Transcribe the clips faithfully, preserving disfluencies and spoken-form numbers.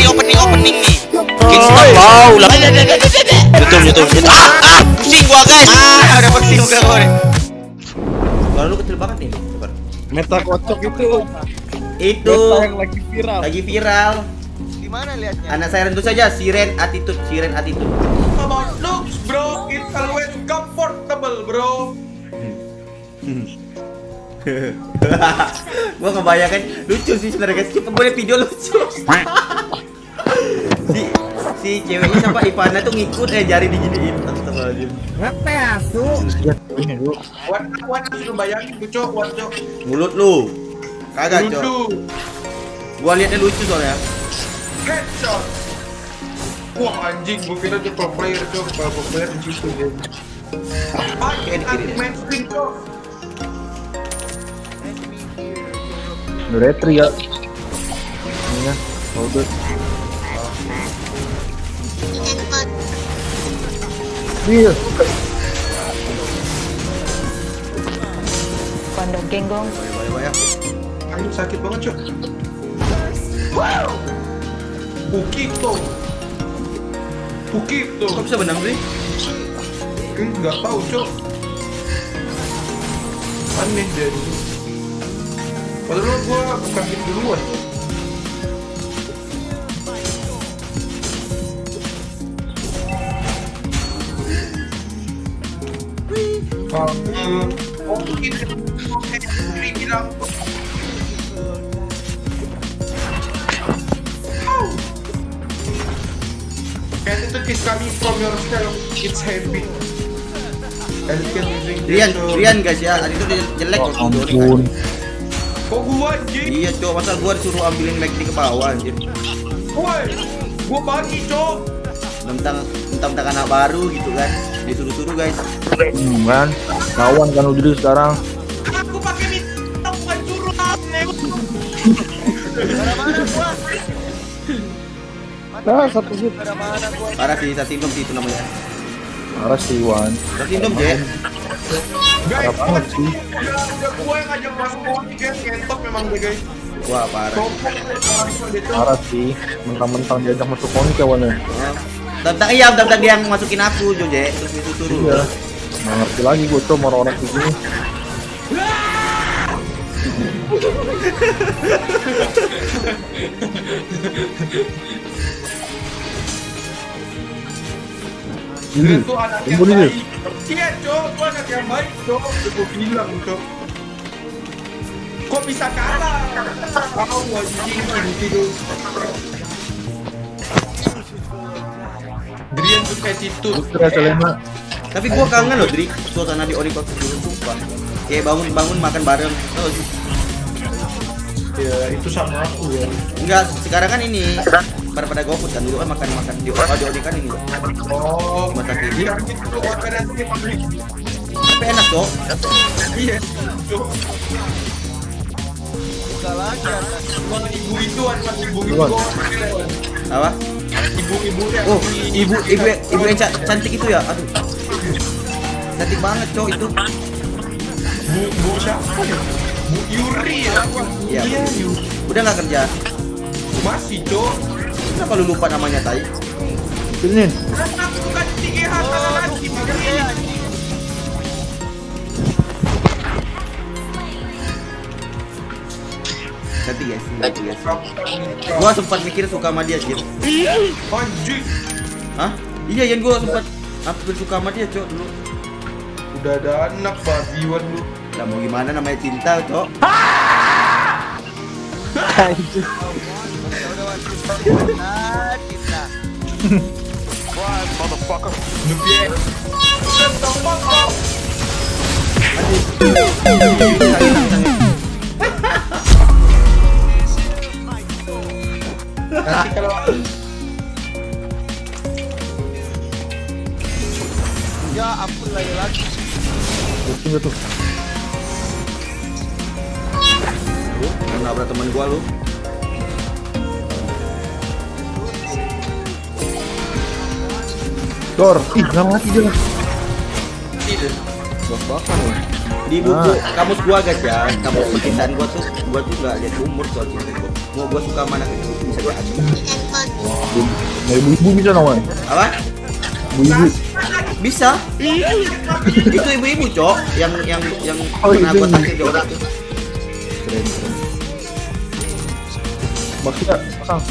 opening opening nih. Bikin stop wow lah. Betul betul betul. Ah ah pusing gua guys. Ah udah pusing gua gue. Suara lu kecil banget nih. Meta kocok itu. Itu Meta yang lagi viral. lagi viral. Gimana liatnya? Anak saya tentu saja Siren Attitude, Siren Attitude. About looks bro, it's always comfortable bro. Gua ngebayangin lucu sih sebenarnya guys. Kita boleh video lucu. si si ceweknya siapa Ivana tuh ngikut eh jari diginiin. Astagfirullahaladzim. What what suruh bayangin tuh cok, what cok. Mulut lu. Kagak, Cok. Ludu. Gua liatnya lucu soalnya. Headshot. Wah anjing, gua kira dia pro player cok, pro player di situ dia. Apa? Anti mainstream cok. Retri ya. Ini all good. Iya. Pondok genggong. Boleh boleh ya. Ayo sakit banget cok. Wow. Bukito. Bukito. Kok bisa benang sih? Enggak tahu cok. Aneh dia dulu. Padahal gua bukan tim duluan. Oh, mungkin Henry bilang and it is coming from yourself, it's heavy. And it can be drink Rian, this, Rian guys ya, tadi itu dia jelek kok Ampun. kok gua anjing? Iya, Cok, masa gua disuruh ambilin mic di ke bawah anjir. Woi, gua pagi cok. Tentang tentang anak baru gitu kan. Disuruh-suruh guys. Hmm, kan. Lawan kan udah sekarang. Aku pakai minta bukan suruh. Mana-mana gua. Ah, satu hit. Mana-mana gua. Parah sih, Sasindom sih itu namanya. Parah sih Wan. Sasindom, Je. Guys, Parah banget sih. udah udah gua yang ngajak masuk politik guys, kentot memang deh guys. Wah, parah. Sombong dia tuh. Parah sih. Mentang-mentang diajak masuk konke awalnya. Tentang iya, tentang dia yang masukin aku, Jo, Je. Terus disuruh. Iya. Nggak ngerti lagi gue tuh sama orang kayak gini. Ini, Dia tuh anak yang tunggu nih. baik. Iya cok, gua anak yang baik cok. Udah gua bilang cok. Kok bisa kalah? Kau anjing gitu. Drian tuh attitude. Putra Selema. Tapi gua kangen loh, Dri. Suasana di Ori waktu dulu sumpah. Kayak bangun-bangun makan bareng. Tahu sih? Ya itu sama aku ya. Enggak, sekarang kan ini pada pada GoFood kan dulu kan makan-makan di Ori di Ori kan ini. Oh, Masak ini. iya itu organisasi pabrik. Tapi enak, Cok. Iya. Cok. Buka lagi atas. Kalau ibu itu anak ibu-ibu Duluan. Apa? ibu-ibu yang Oh, ibu ibu ibu yang ca- cantik itu ya. Aduh. Cantik banget, Cok itu. Bu Bu siapa ya? Bu Yuri ya. Iya, Iya, Bu. Yu. Udah nggak kerja. Masih cok. Kenapa lu lupa namanya, Tai? Ini. Aku bukan tinggi hata lagi makanya. Cantik guys, cantik guys. Gua sempat mikir suka sama dia, Jir. Anjing. Hah? Iya, yang gua sempat hampir suka sama dia, Cok, dulu. Udah ada anak babiwan lu. Lah mau gimana namanya cinta, Cok? Anjir. Nah, kita. Why, motherfucker? Nubie. Shut the fuck up. Nanti kalau Ya ampun lagi-lagi. Pusing tuh. Lu nabrak teman gua lu. Dor, ih nggak mati dia. Tidak. Bos bakar loh. Di buku kamus gua guys ya, kamus percintaan gua tuh gua tuh nggak lihat umur soal cinta gua. Gua gua suka mana gitu. Bisa gua aja. Nah, ibu-ibu bisa namanya. Apa? Ibu-ibu. Bisa. Itu ibu-ibu, Cok, yang yang yang Oh, pernah itu. gua taksir di orang tuh. Keren keren. Maksudnya pasang.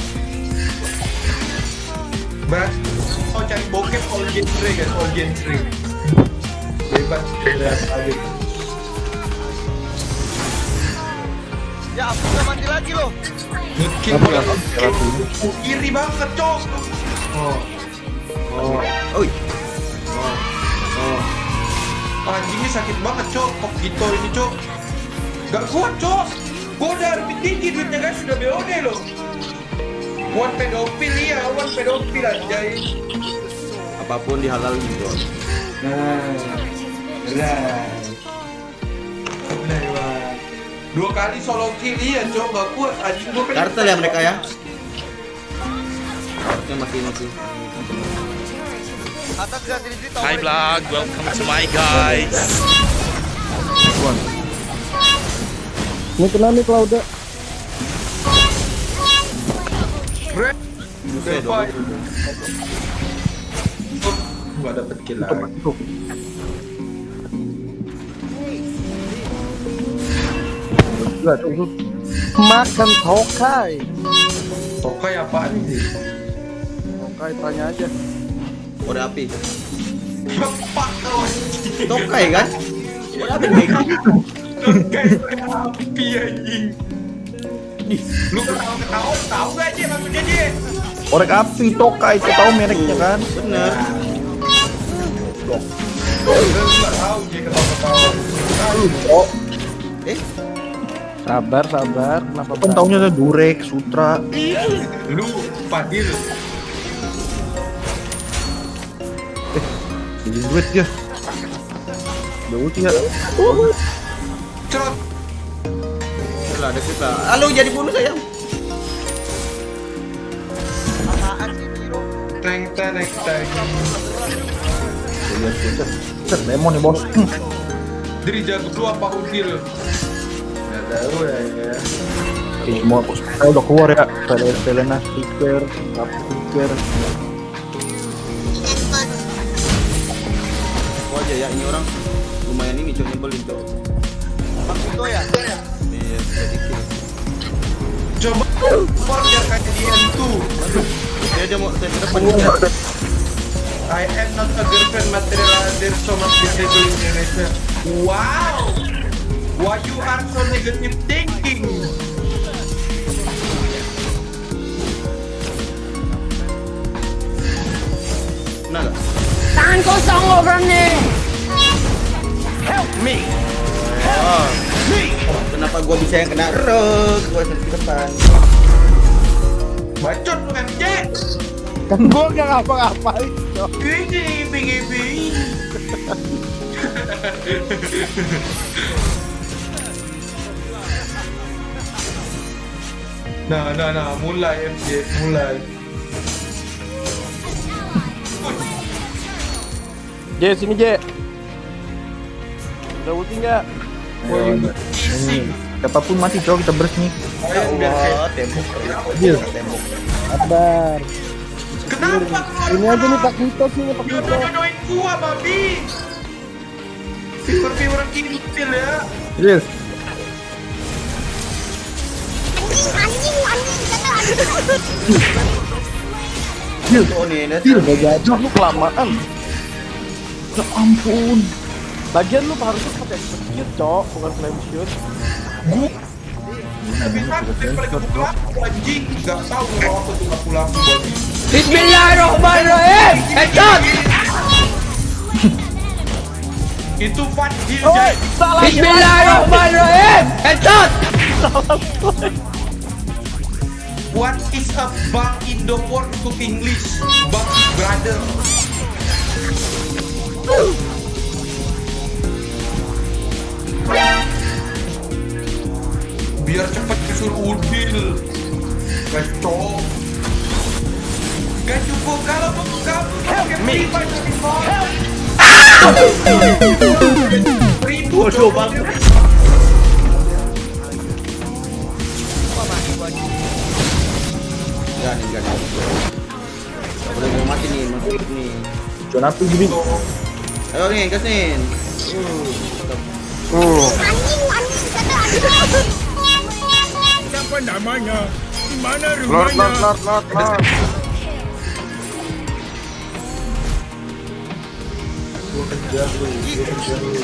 Berat. Mau cari bokep all genre guys, all genre. Bebas berat aja. Ya, aku udah mandi lagi loh. Ngekill Apa gua. ya? Iri banget, Cok. Oh. Oh. Oi. Oh. Anjingnya sakit banget, Cok. Kok gitu ini, Cok. Gak kuat, Cok. Gua udah lebih tinggi duitnya guys, sudah B O D loh. One pedofil ya, one pedofil anjay. Apapun dihalalin, Cok. Nah, right. Benar, Bang. Dua kali solo kill iya, Cok. Gak kuat anjing gua pengen. Kartel ya mereka ya. Harusnya masih masih. Atas gak diri tahu. Hi vlog, welcome to my guys. Ini kena nih Claudia. Red. Buset, Bye. dong. Gak dapet kill lagi. Tuh. Enggak tuh. Makan tokai. Tokai apaan sih? Tokai tanya aja. Kode api. Cepat kau. Tokai kan? Kode api kayak gitu. Tokai api anjing. Lu ketawa ketawa tahu gak aja maksudnya dia? Korek api tokai, kau tahu mereknya kan? Bener. Lu nggak tahu dia ketawa ketawa. Oh. Eh, Sabar, sabar. Kenapa? Kan taunya ada Durek, Sutra. Lu Fadil. Jadi duit ya. Udah ulti ya. Cerot. lah ada kita. Halo, jadi bunuh sayang. Apaan sih Biro? Teng teng teng. Lihat kita. Set lemon nih bos. Dari jago dulu apa Udil? Nggak tahu ya. ya. Oke, semua bos. Saya udah keluar ya. Saya Selena stiker, Rap stiker. Oh aja ya, ini orang lumayan ini cok nyebelin cok. Bang Vito ya? Iya, sedikit. Coba support biar kayak di N two. Dia dia mau saya depan dia. I am not a girlfriend material. There's so much disabled in Indonesia. Wow. Why you are so negative thinking? Kena gak? Tangan kosong lo berani. Help me. Oh. Kenapa gua bisa yang kena rek? Gua di depan. Bacot lu M J. Kan gua gak ngapa-ngapain. Gini, gini, gini. Nah, nah, nah, mulai M J, mulai. J, sini J. Udah ulti nggak? Ini. Siapapun mati cowok kita beres nih. Ya Allah, tembok. Iya. Tembok. Sabar. Kenapa keluar? Ini aja nih Pak Vito sini Pak Dia Vito. udah jodohin gua, babi. Figur-figur kintil ya. Yes. Anjing, anjing, anjing. Oh nih, net. Til, gak jadi lu kelamaan. Ya ampun. Bagian lu harusnya pakai execute cok, bukan flame shoot. Gua lebih takut daripada laku anjing. Gak tau mau apa tuh laku-laku babi. Bismillahirrahmanirrahim. Headshot. Itu Fadil, Oh, Jay. salah. Bismillahirrahmanirrahim. Headshot. What is a bug in the word to English? Bug brother. Biar cepet kesur Udil. Kacau. Gak cukup kalau kamu kamu pakai pribadi dari bawah. Ribut. Bodoh banget. Apa mati gua? Enggak nih, enggak nih. Gak boleh mau mati nih, masuk nih. Jangan api gini. Ayo nih, gas nih. Oh. Anjing, anjing, kata anjing. Siapa namanya? Di mana Lord, rumahnya? lord, lord, lord, lord. Gua kejar lu, gua kejar lu.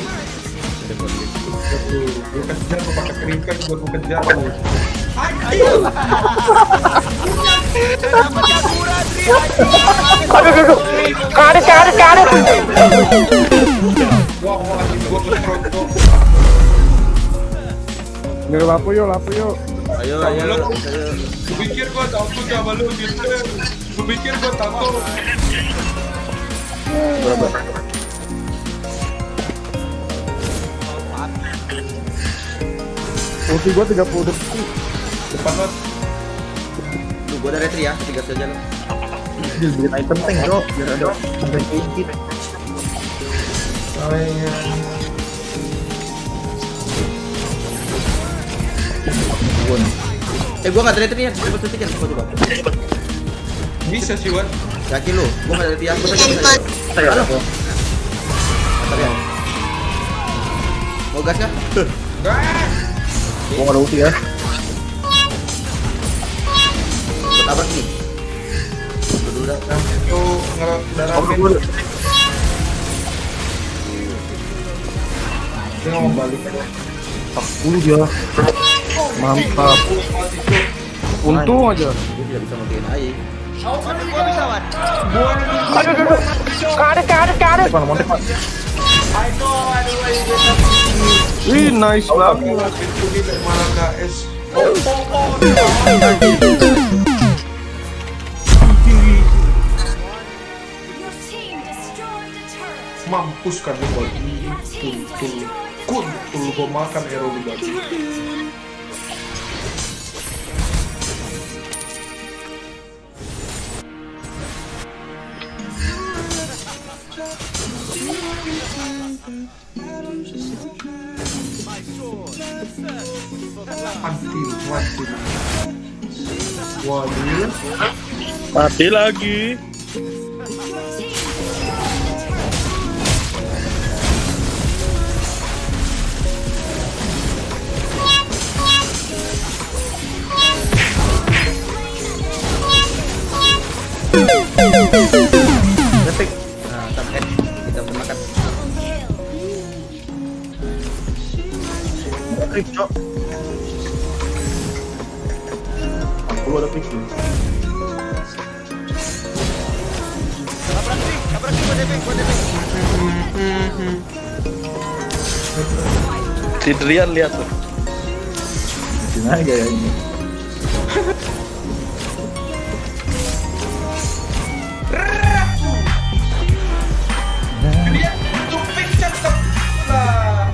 Gua kejar lu pakai keripik, gua gua kejar lu. Aduh, aduh, aduh. Karet, karet, karet. Wah, wah, gua keserocok. Yuk, lapu yuk, lapu yuk. Ayo, Sama ayo. lu. Ayo. Gua pikir gua takut sama lu gitu. Gua pikir gua takut. Berapa? Ulti gua tiga puluh detik. Depan lu. Tuh, gua ada retri ya, tiga saja lo. Jadi bikin item tank, Bro. Biar ada sampai sedikit. Eh, gua nggak ada retri ya, coba setik ya, coba coba. Bisa sih, Wan. Yakin lu? Gua nggak ada retri ya, gua saja. Saya Halo. ada. Mantap ya. Mau gas kah? Gas. Gua nggak ada ulti ya. Gua tabrak nih. Dulu dah. Tuh, ngerap Oke, daramin. gua. Dia mau balik. empat puluh dia. Mantap. Untung aja. Gua tidak bisa matiin air. Gua Aduh, aduh, aduh. Karet, karet, karet. Mana montek, Pak? Wih, nice banget. itu di malah K S. Mampus kan lu buat kuntul kuntul gua makan hero di baju. Mati, mati. Waduh. Mati lagi. Detik. Nah, sampai kita makan. Trip, Cok. Aku ada fix nih. Si Drian lihat tuh. Sini aja ya ini. Dia tupik cakep lah.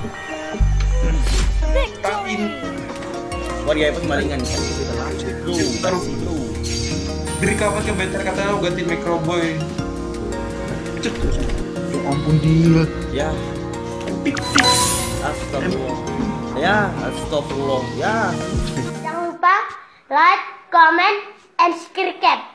Tapi Warga apa kemalingan kan kita langsung. taruh beri kapan ke better katanya ganti microboy. Cek. Ya ampun dia. Ya. Astagfirullah. Ya, astagfirullah. Ya. Jangan lupa like, comment, and subscribe.